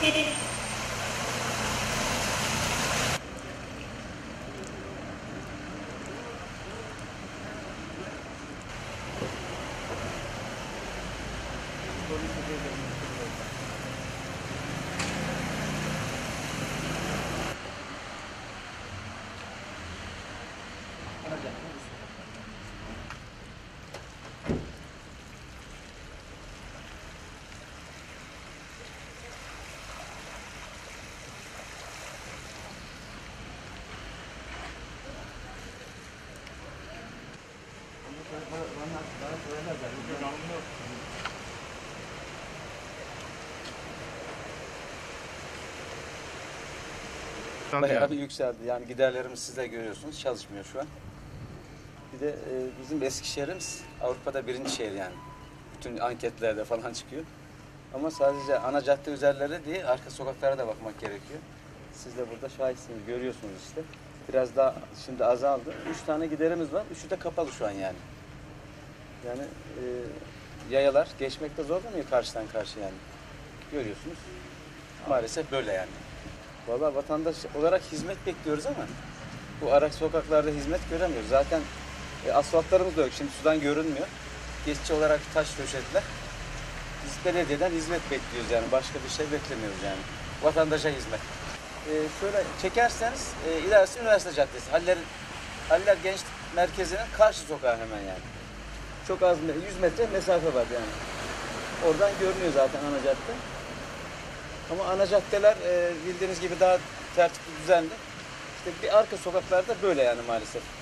Bayağı bir yükseldi. Yani giderlerimiz siz de görüyorsunuz, çalışmıyor şu an. Bir de bizim Eskişehir'imiz Avrupa'da birinci şehir yani. Bütün anketlerde falan çıkıyor. Ama sadece ana cadde üzerleri değil, arka sokaklara da bakmak gerekiyor. Siz de burada şahitsiniz, görüyorsunuz işte. Biraz daha şimdi azaldı. 3 tane giderimiz var, 3'ü de kapalı şu an yani. Yani yayalar geçmekte zorlanıyor karşıdan karşıya yani. Görüyorsunuz. Maalesef böyle yani. Vallahi vatandaş olarak hizmet bekliyoruz ama bu araç sokaklarda hizmet göremiyoruz. Zaten asfaltlarımız da yok. Şimdi sudan görünmüyor. Geçici olarak taş döşediler. Biz belediyeden hizmet bekliyoruz yani. Başka bir şey beklemiyoruz yani. Vatandaşa hizmet. Şöyle çekerseniz ilerisi Üniversite Caddesi. Haller Gençlik Merkezi'nin karşı sokağı hemen yani. Çok az 100 metre mesafe var yani. Oradan görünüyor zaten ana cadde. Ama ana caddeler bildiğiniz gibi daha tertipli, düzenli. İşte bir arka sokaklarda böyle yani maalesef.